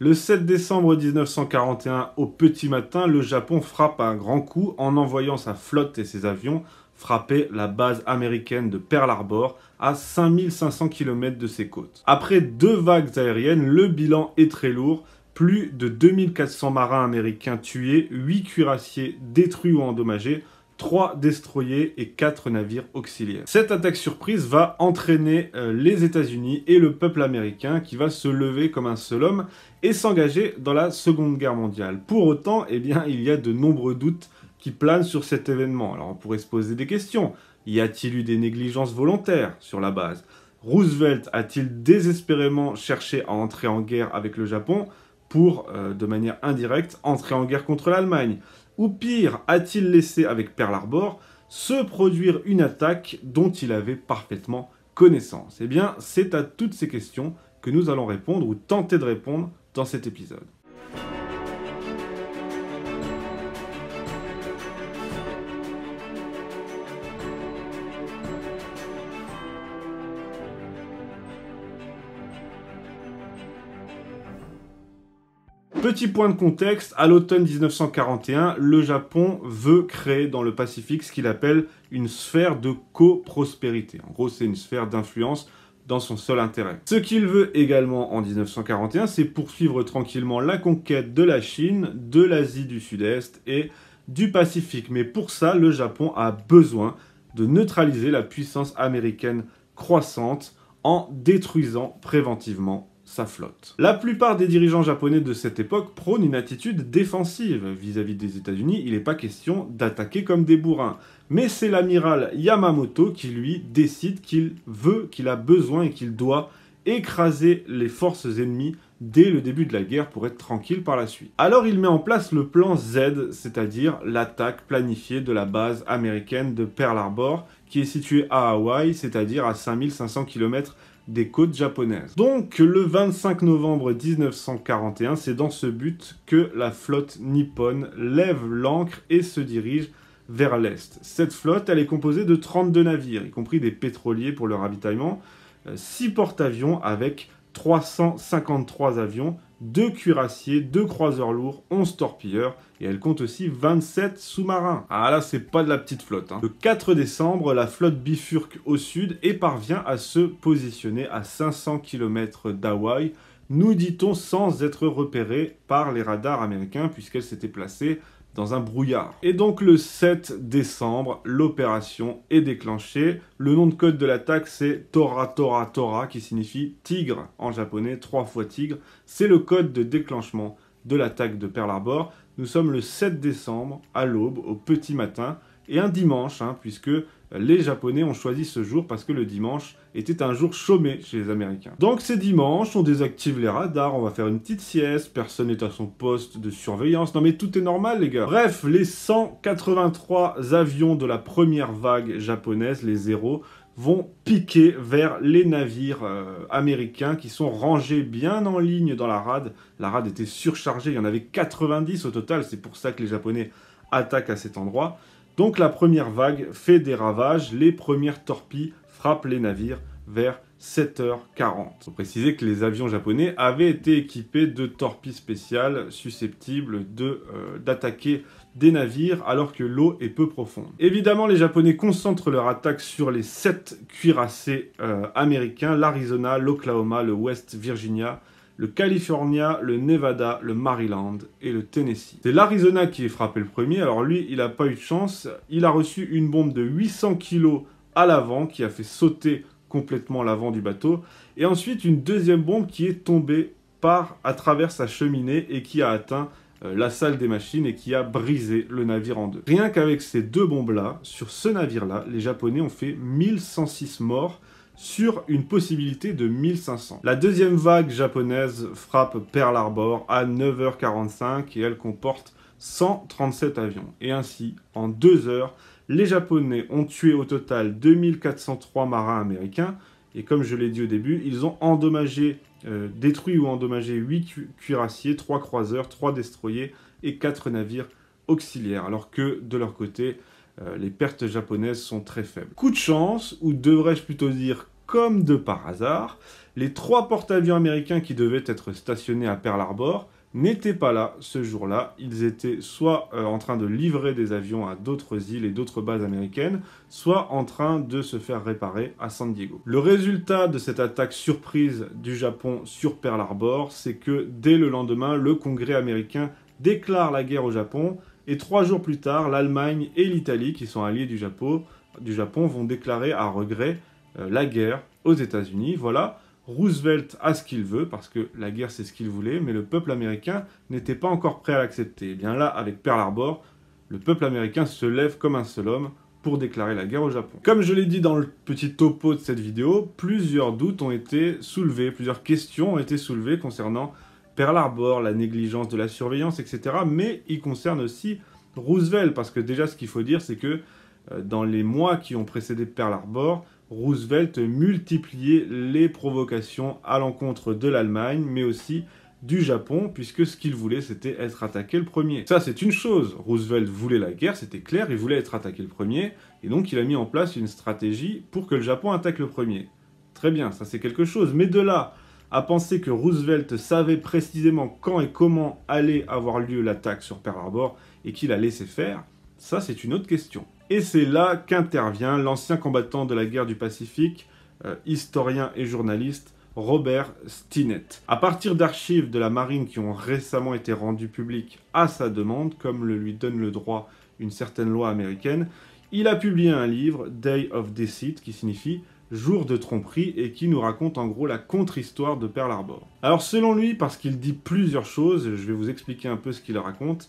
Le 7 décembre 1941, au petit matin, le Japon frappe un grand coup en envoyant sa flotte et ses avions frapper la base américaine de Pearl Harbor à 5500 km de ses côtes. Après 2 vagues aériennes, le bilan est très lourd. Plus de 2400 marins américains tués, 8 cuirassiers détruits ou endommagés, 3 destroyers et 4 navires auxiliaires. Cette attaque surprise va entraîner les États-Unis et le peuple américain qui va se lever comme un seul homme et s'engager dans la Seconde Guerre mondiale. Pour autant, eh bien, il y a de nombreux doutes qui planent sur cet événement. Alors on pourrait se poser des questions. Y a-t-il eu des négligences volontaires sur la base? Roosevelt a-t-il désespérément cherché à entrer en guerre avec le Japon pour, de manière indirecte, entrer en guerre contre l'Allemagne? Ou pire, a-t-il laissé avec Pearl Harbor se produire une attaque dont il avait parfaitement connaissance? Eh bien, c'est à toutes ces questions que nous allons répondre ou tenter de répondre dans cet épisode. Petit point de contexte, à l'automne 1941, le Japon veut créer dans le Pacifique ce qu'il appelle une sphère de coprospérité. En gros, c'est une sphère d'influence dans son seul intérêt. Ce qu'il veut également en 1941, c'est poursuivre tranquillement la conquête de la Chine, de l'Asie du Sud-Est et du Pacifique. Mais pour ça, le Japon a besoin de neutraliser la puissance américaine croissante en détruisant préventivement sa flotte. La plupart des dirigeants japonais de cette époque prônent une attitude défensive vis-à-vis des États-Unis. Il n'est pas question d'attaquer comme des bourrins. Mais c'est l'amiral Yamamoto qui, lui, décide qu'il veut, qu'il a besoin et qu'il doit écraser les forces ennemies dès le début de la guerre pour être tranquille par la suite. Alors il met en place le plan Z, c'est-à-dire l'attaque planifiée de la base américaine de Pearl Harbor, qui est située à Hawaï, c'est-à-dire à 5500 km des côtes japonaises. Donc le 25 novembre 1941, c'est dans ce but que la flotte nippone lève l'ancre et se dirige vers l'est. Cette flotte, elle est composée de 32 navires, y compris des pétroliers pour le ravitaillement, 6 porte-avions avec 353 avions, 2 cuirassiers, 2 croiseurs lourds, 11 torpilleurs, et elle compte aussi 27 sous-marins. Ah là, c'est pas de la petite flotte. Le 4 décembre, la flotte bifurque au sud et parvient à se positionner à 500 km d'Hawaï, nous dit-on sans être repérée par les radars américains, puisqu'elle s'était placée dans un brouillard. Et donc le 7 décembre, l'opération est déclenchée. Le nom de code de l'attaque, c'est Tora Tora Tora, qui signifie tigre en japonais, 3 fois tigre. C'est le code de déclenchement de l'attaque de Pearl Harbor. Nous sommes le 7 décembre, à l'aube, au petit matin, et un dimanche, puisque les Japonais ont choisi ce jour parce que le dimanche était un jour chômé chez les Américains. Donc c'est dimanche, on désactive les radars, on va faire une petite sieste, personne n'est à son poste de surveillance. Non mais tout est normal les gars. Bref, les 183 avions de la première vague japonaise, les zéros, vont piquer vers les navires américains qui sont rangés bien en ligne dans la rade. La rade était surchargée, il y en avait 90 au total, c'est pour ça que les Japonais attaquent à cet endroit. Donc la première vague fait des ravages, les premières torpilles frappent les navires vers 7h40. Il faut préciser que les avions japonais avaient été équipés de torpilles spéciales susceptibles d'attaquer des navires alors que l'eau est peu profonde. Évidemment, les Japonais concentrent leur attaque sur les 7 cuirassés américains, l'Arizona, l'Oklahoma, le West Virginia, le California, le Nevada, le Maryland et le Tennessee. C'est l'Arizona qui est frappé le premier. Alors lui, il n'a pas eu de chance. Il a reçu une bombe de 800 kg à l'avant qui a fait sauter complètement l'avant du bateau. Et ensuite, une deuxième bombe qui est tombée à travers sa cheminée et qui a atteint la salle des machines et qui a brisé le navire en deux. Rien qu'avec ces 2 bombes-là, sur ce navire-là, les Japonais ont fait 1106 morts sur une possibilité de 1500. La deuxième vague japonaise frappe Pearl Harbor à 9h45 et elle comporte 137 avions. Et ainsi, en 2 heures, les Japonais ont tué au total 2403 marins américains. Et comme je l'ai dit au début, ils ont détruit ou endommagé 8 cuirassiers, 3 croiseurs, 3 destroyers et 4 navires auxiliaires. Alors que, de leur côté, les pertes japonaises sont très faibles. Coup de chance, ou devrais-je plutôt dire comme de par hasard, les 3 porte-avions américains qui devaient être stationnés à Pearl Harbor n'étaient pas là ce jour-là. Ils étaient soit en train de livrer des avions à d'autres îles et d'autres bases américaines, soit en train de se faire réparer à San Diego. Le résultat de cette attaque surprise du Japon sur Pearl Harbor, c'est que dès le lendemain, le Congrès américain déclare la guerre au Japon, et 3 jours plus tard, l'Allemagne et l'Italie, qui sont alliés du Japon, vont déclarer à regret la guerre aux États-Unis. Voilà. Roosevelt a ce qu'il veut, parce que la guerre c'est ce qu'il voulait, mais le peuple américain n'était pas encore prêt à l'accepter. Et bien là, avec Pearl Harbor, le peuple américain se lève comme un seul homme pour déclarer la guerre au Japon. Comme je l'ai dit dans le petit topo de cette vidéo, plusieurs doutes ont été soulevés, plusieurs questions ont été soulevées concernant Pearl Harbor, la négligence de la surveillance, etc. Mais il concerne aussi Roosevelt, parce que déjà ce qu'il faut dire, c'est que dans les mois qui ont précédé Pearl Harbor, Roosevelt multipliait les provocations à l'encontre de l'Allemagne, mais aussi du Japon, puisque ce qu'il voulait, c'était être attaqué le premier. Ça, c'est une chose. Roosevelt voulait la guerre, c'était clair, il voulait être attaqué le premier, et donc il a mis en place une stratégie pour que le Japon attaque le premier. Très bien, ça c'est quelque chose. Mais de là à penser que Roosevelt savait précisément quand et comment allait avoir lieu l'attaque sur Pearl Harbor, et qu'il a laissé faire, ça c'est une autre question. Et c'est là qu'intervient l'ancien combattant de la guerre du Pacifique, historien et journaliste, Robert Stinnett. À partir d'archives de la marine qui ont récemment été rendues publiques à sa demande, comme le lui donne le droit une certaine loi américaine, il a publié un livre, Day of Deceit, qui signifie jour de tromperie, et qui nous raconte en gros la contre-histoire de Pearl Harbor. Alors selon lui, parce qu'il dit plusieurs choses, je vais vous expliquer un peu ce qu'il raconte,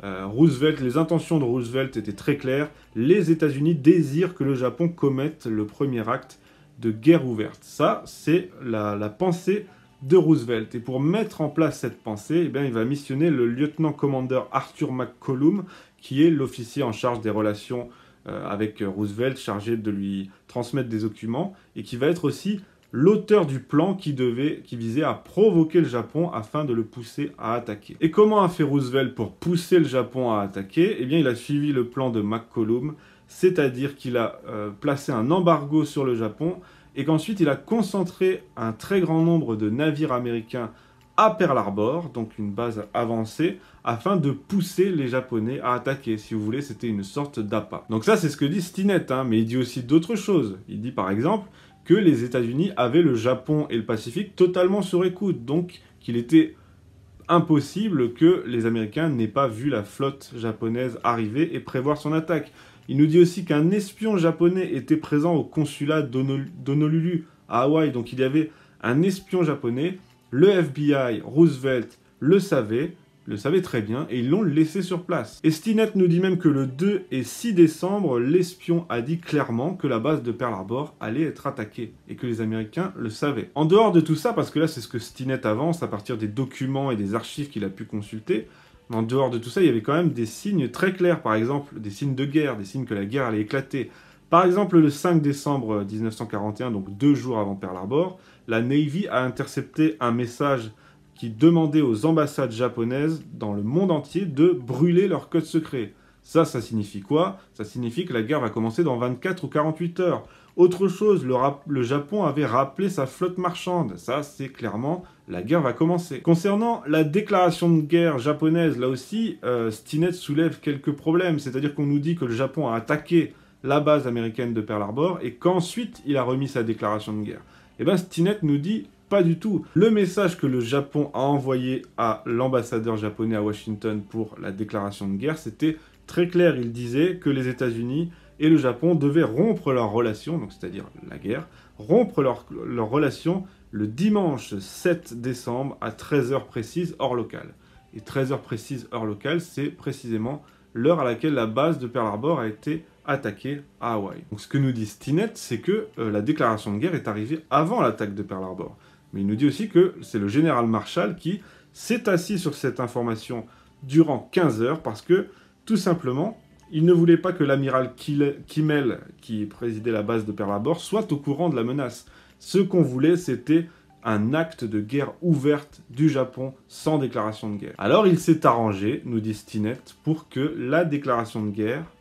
les intentions de Roosevelt étaient très claires. Les États-Unis désirent que le Japon commette le premier acte de guerre ouverte. Ça, c'est la pensée de Roosevelt. Et pour mettre en place cette pensée, eh bien, il va missionner le lieutenant-commandeur Arthur McCollum, qui est l'officier en charge des relations avec Roosevelt, chargé de lui transmettre des documents, et qui va être aussi l'auteur du plan qui visait à provoquer le Japon afin de le pousser à attaquer. Et comment a fait Roosevelt pour pousser le Japon à attaquer? Eh bien, il a suivi le plan de McCollum, c'est-à-dire qu'il a placé un embargo sur le Japon, et qu'ensuite il a concentré un très grand nombre de navires américains à Pearl Harbor, donc une base avancée, afin de pousser les Japonais à attaquer. Si vous voulez, c'était une sorte d'appât. Donc ça, c'est ce que dit Stinnett, hein, mais il dit aussi d'autres choses. Il dit par exemple que les États-Unis avaient le Japon et le Pacifique totalement sur écoute, donc qu'il était impossible que les Américains n'aient pas vu la flotte japonaise arriver et prévoir son attaque. Il nous dit aussi qu'un espion japonais était présent au consulat d'Honolulu à Hawaï, donc il y avait un espion japonais, le FBI, Roosevelt le savait très bien, et ils l'ont laissé sur place. Et Stinnett nous dit même que le 2 et 6 décembre, l'espion a dit clairement que la base de Pearl Harbor allait être attaquée, et que les Américains le savaient. En dehors de tout ça, parce que là c'est ce que Stinnett avance à partir des documents et des archives qu'il a pu consulter, mais en dehors de tout ça, il y avait quand même des signes très clairs, par exemple des signes de guerre, des signes que la guerre allait éclater. Par exemple, le 5 décembre 1941, donc 2 jours avant Pearl Harbor, la Navy a intercepté un message qui demandait aux ambassades japonaises dans le monde entier de brûler leurs codes secrets. Ça signifie quoi? Ça signifie que la guerre va commencer dans 24 ou 48 heures. Autre chose, le Japon avait rappelé sa flotte marchande. Ça, c'est clairement, la guerre va commencer. Concernant la déclaration de guerre japonaise, là aussi, Stinnett soulève quelques problèmes. C'est-à-dire qu'on nous dit que le Japon a attaqué la base américaine de Pearl Harbor et qu'ensuite, il a remis sa déclaration de guerre. Et bien, Stinnett nous dit pas du tout. Le message que le Japon a envoyé à l'ambassadeur japonais à Washington pour la déclaration de guerre, c'était très clair. Il disait que les États-Unis et le Japon devaient rompre leurs relations, donc c'est-à-dire la guerre, rompre leurs relations le dimanche 7 décembre à 13h précise heure locale. Et 13h précise heure locale, c'est précisément l'heure à laquelle la base de Pearl Harbor a été attaquée à Hawaï. Donc ce que nous dit Stinnett, c'est que la déclaration de guerre est arrivée avant l'attaque de Pearl Harbor. Mais il nous dit aussi que c'est le général Marshall qui s'est assis sur cette information durant 15 heures parce que, tout simplement, il ne voulait pas que l'amiral Kimmel, qui présidait la base de Pearl Harbor, soit au courant de la menace. Ce qu'on voulait, c'était un acte de guerre ouverte du Japon sans déclaration de guerre. Alors il s'est arrangé, nous dit Stinnett, pour que la déclaration de guerre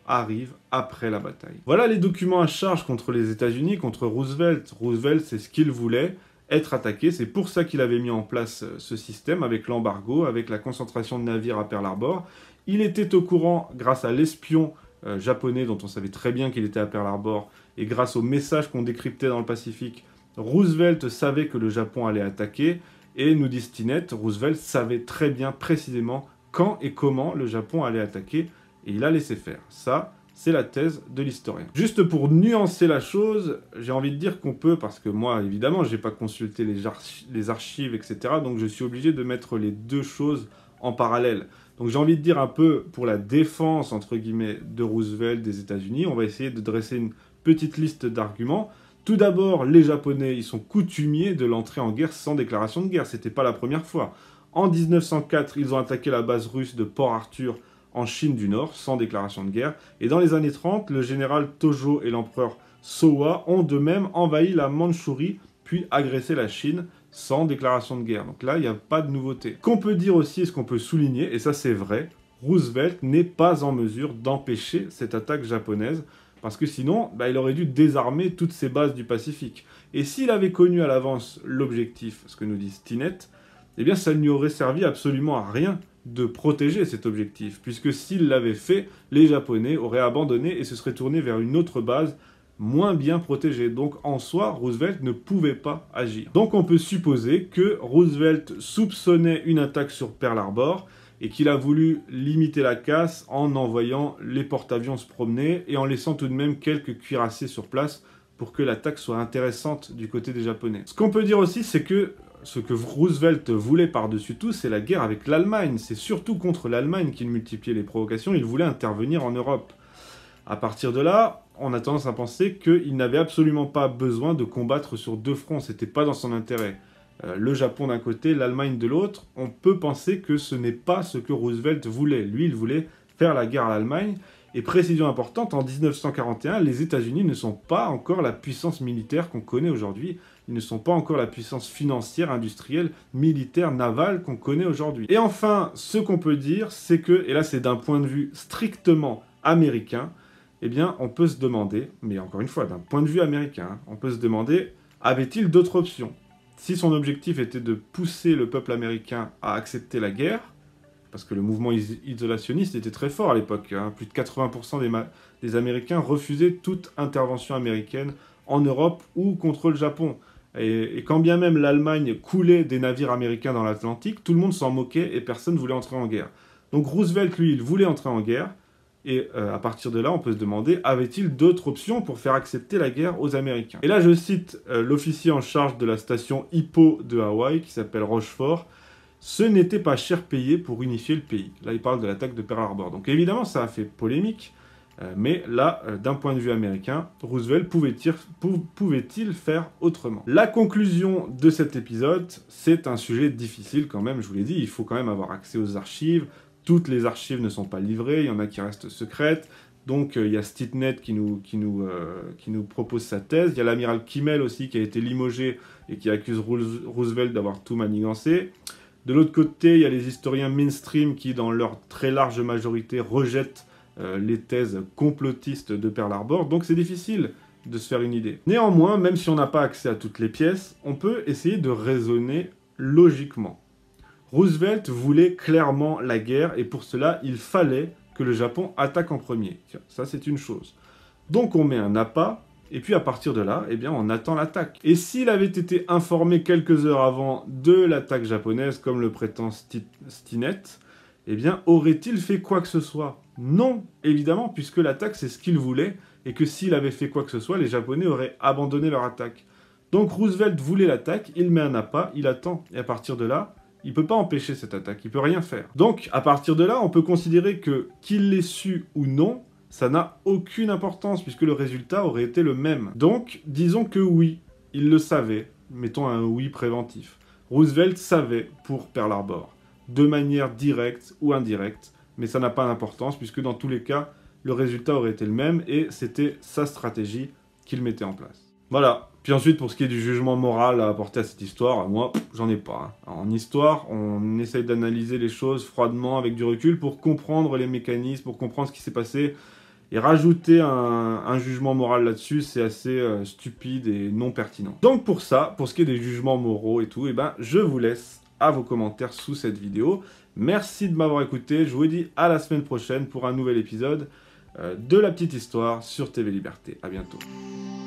arrive après la bataille. Voilà les documents à charge contre les États-Unis, contre Roosevelt. Roosevelt, c'est ce qu'il voulait, être attaqué. C'est pour ça qu'il avait mis en place ce système, avec l'embargo, avec la concentration de navires à Pearl Harbor. Il était au courant, grâce à l'espion japonais, dont on savait très bien qu'il était à Pearl Harbor, et grâce aux messages qu'on décryptait dans le Pacifique, Roosevelt savait que le Japon allait attaquer, et nous dit Stinnett, Roosevelt savait très bien, précisément, quand et comment le Japon allait attaquer, et il a laissé faire. Ça, c'est la thèse de l'historien. Juste pour nuancer la chose, j'ai envie de dire qu'on peut, parce que moi, évidemment, je n'ai pas consulté les archives, etc., donc je suis obligé de mettre les deux choses en parallèle. Donc j'ai envie de dire un peu, pour la défense, entre guillemets, de Roosevelt, des États-Unis, on va essayer de dresser une petite liste d'arguments. Tout d'abord, les Japonais, ils sont coutumiers de l'entrée en guerre sans déclaration de guerre. C'était pas la première fois. En 1904, ils ont attaqué la base russe de Port Arthur en Chine du Nord, sans déclaration de guerre. Et dans les années 30, le général Tojo et l'empereur Showa ont de même envahi la Mandchourie, puis agressé la Chine sans déclaration de guerre. Donc là, il n'y a pas de nouveauté. Ce qu'on peut dire aussi, et ce qu'on peut souligner, et ça c'est vrai, Roosevelt n'est pas en mesure d'empêcher cette attaque japonaise, parce que sinon, il aurait dû désarmer toutes ces bases du Pacifique. Et s'il avait connu à l'avance l'objectif, ce que nous dit Stinnett, eh bien ça ne lui aurait servi absolument à rien de protéger cet objectif, puisque s'il l'avait fait, les Japonais auraient abandonné et se seraient tournés vers une autre base moins bien protégée. Donc en soi, Roosevelt ne pouvait pas agir. Donc on peut supposer que Roosevelt soupçonnait une attaque sur Pearl Harbor, et qu'il a voulu limiter la casse en envoyant les porte-avions se promener et en laissant tout de même quelques cuirassiers sur place pour que l'attaque soit intéressante du côté des Japonais. Ce qu'on peut dire aussi, c'est que ce que Roosevelt voulait par-dessus tout, c'est la guerre avec l'Allemagne. C'est surtout contre l'Allemagne qu'il multipliait les provocations, il voulait intervenir en Europe. À partir de là, on a tendance à penser qu'il n'avait absolument pas besoin de combattre sur deux fronts, c'était pas dans son intérêt. Le Japon d'un côté, l'Allemagne de l'autre, on peut penser que ce n'est pas ce que Roosevelt voulait. Lui, il voulait faire la guerre à l'Allemagne. Et précision importante, en 1941, les États-Unis ne sont pas encore la puissance militaire qu'on connaît aujourd'hui. Ils ne sont pas encore la puissance financière, industrielle, militaire, navale qu'on connaît aujourd'hui. Et enfin, ce qu'on peut dire, c'est que, et là c'est d'un point de vue strictement américain, eh bien on peut se demander, mais encore une fois, d'un point de vue américain, on peut se demander, avait-il d'autres options ? Si son objectif était de pousser le peuple américain à accepter la guerre, parce que le mouvement isolationniste était très fort à l'époque, hein, plus de 80% des Américains refusaient toute intervention américaine en Europe ou contre le Japon. Et quand bien même l'Allemagne coulait des navires américains dans l'Atlantique, tout le monde s'en moquait et personne ne voulait entrer en guerre. Donc Roosevelt, lui, il voulait entrer en guerre, et à partir de là, on peut se demander, avait-il d'autres options pour faire accepter la guerre aux Américains? Et là, je cite l'officier en charge de la station Hippo de Hawaï, qui s'appelle Rochefort, « Ce n'était pas cher payé pour unifier le pays ». Là, il parle de l'attaque de Pearl Harbor. Donc évidemment, ça a fait polémique, mais là, d'un point de vue américain, Roosevelt pouvait-il faire autrement? La conclusion de cet épisode, c'est un sujet difficile quand même, je vous l'ai dit, il faut quand même avoir accès aux archives. Toutes les archives ne sont pas livrées, il y en a qui restent secrètes. Donc il y a Stinnett qui nous propose sa thèse. Il y a l'amiral Kimmel aussi qui a été limogé et qui accuse Roosevelt d'avoir tout manigancé. De l'autre côté, il y a les historiens mainstream qui, dans leur très large majorité, rejettent les thèses complotistes de Pearl Harbor. Donc c'est difficile de se faire une idée. Néanmoins, même si on n'a pas accès à toutes les pièces, on peut essayer de raisonner logiquement. Roosevelt voulait clairement la guerre et pour cela, il fallait que le Japon attaque en premier. Tiens, ça c'est une chose. Donc on met un appât et puis à partir de là, eh bien, on attend l'attaque. Et s'il avait été informé quelques heures avant de l'attaque japonaise, comme le prétend Stinnett, eh bien, aurait-il fait quoi que ce soit? Non, évidemment, puisque l'attaque c'est ce qu'il voulait et que s'il avait fait quoi que ce soit, les Japonais auraient abandonné leur attaque. Donc Roosevelt voulait l'attaque, il met un appât, il attend et à partir de là, il ne peut pas empêcher cette attaque, il ne peut rien faire. Donc, à partir de là, on peut considérer que, qu'il l'ait su ou non, ça n'a aucune importance, puisque le résultat aurait été le même. Donc, disons que oui, il le savait, mettons un oui préventif. Roosevelt savait pour Pearl Harbor, de manière directe ou indirecte, mais ça n'a pas d'importance, puisque dans tous les cas, le résultat aurait été le même, et c'était sa stratégie qu'il mettait en place. Voilà. Puis ensuite, pour ce qui est du jugement moral à apporter à cette histoire, moi, j'en ai pas. Hein. En histoire, on essaye d'analyser les choses froidement, avec du recul, pour comprendre les mécanismes, pour comprendre ce qui s'est passé. Et rajouter un jugement moral là-dessus, c'est assez stupide et non pertinent. Donc pour ça, pour ce qui est des jugements moraux et tout, je vous laisse à vos commentaires sous cette vidéo. Merci de m'avoir écouté, je vous dis à la semaine prochaine pour un nouvel épisode de La Petite Histoire sur TV Liberté. À bientôt.